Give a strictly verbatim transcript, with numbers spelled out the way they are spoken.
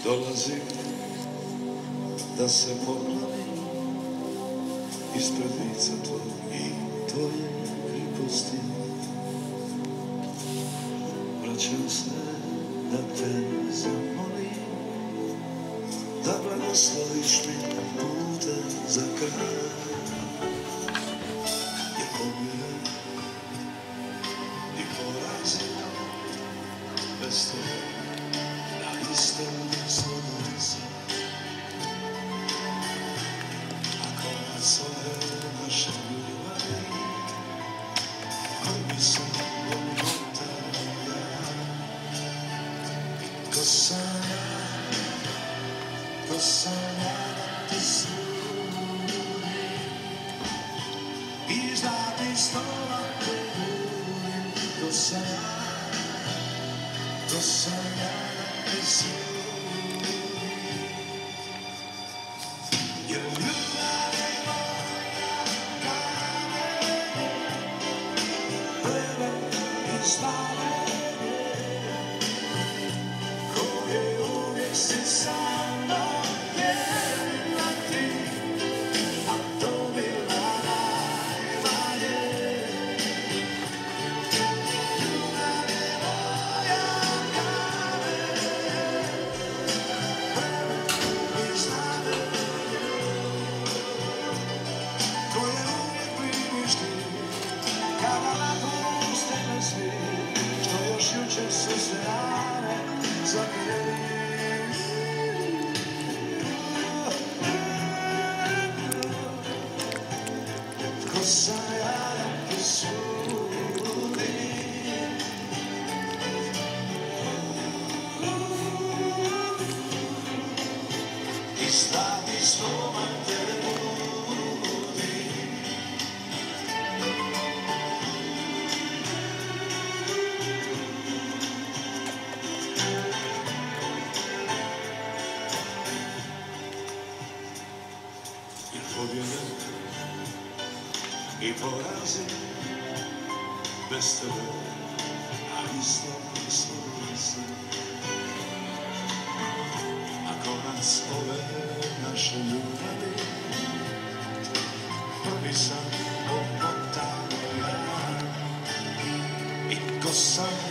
Dolazi da se poklonim ispred lica tvoj i tvoje kriposti. Vraćam se da te zamolim, da blagosloviš mi puta za kraj. Jer pobjede i porazi bez tebe na istom slobodu. A konac ove naše ljubavi koji sam odmotao ja. Ko sam ja, ko sam ja da ti sludim, iz zlatih snova te budim. Ko sam ja, ko sam ja da ti sludim. Jer ljubav je moja kamen, pleve i slavene, koje uvijek si sa mnom vjerna ti, a to bila najmanje. Ljubav je moja kamen, pleve i slavene, koje uvijek primiš ti, kada napuste me svi, što još jučer su se rane zagreli. Ko sam ja da ti sudim, i zlatih snova te budim. Jer pobjede i porazi bez tebe na istom slobodu. A konac ove naše ljubavi prvi sam omotao ja. I ko sam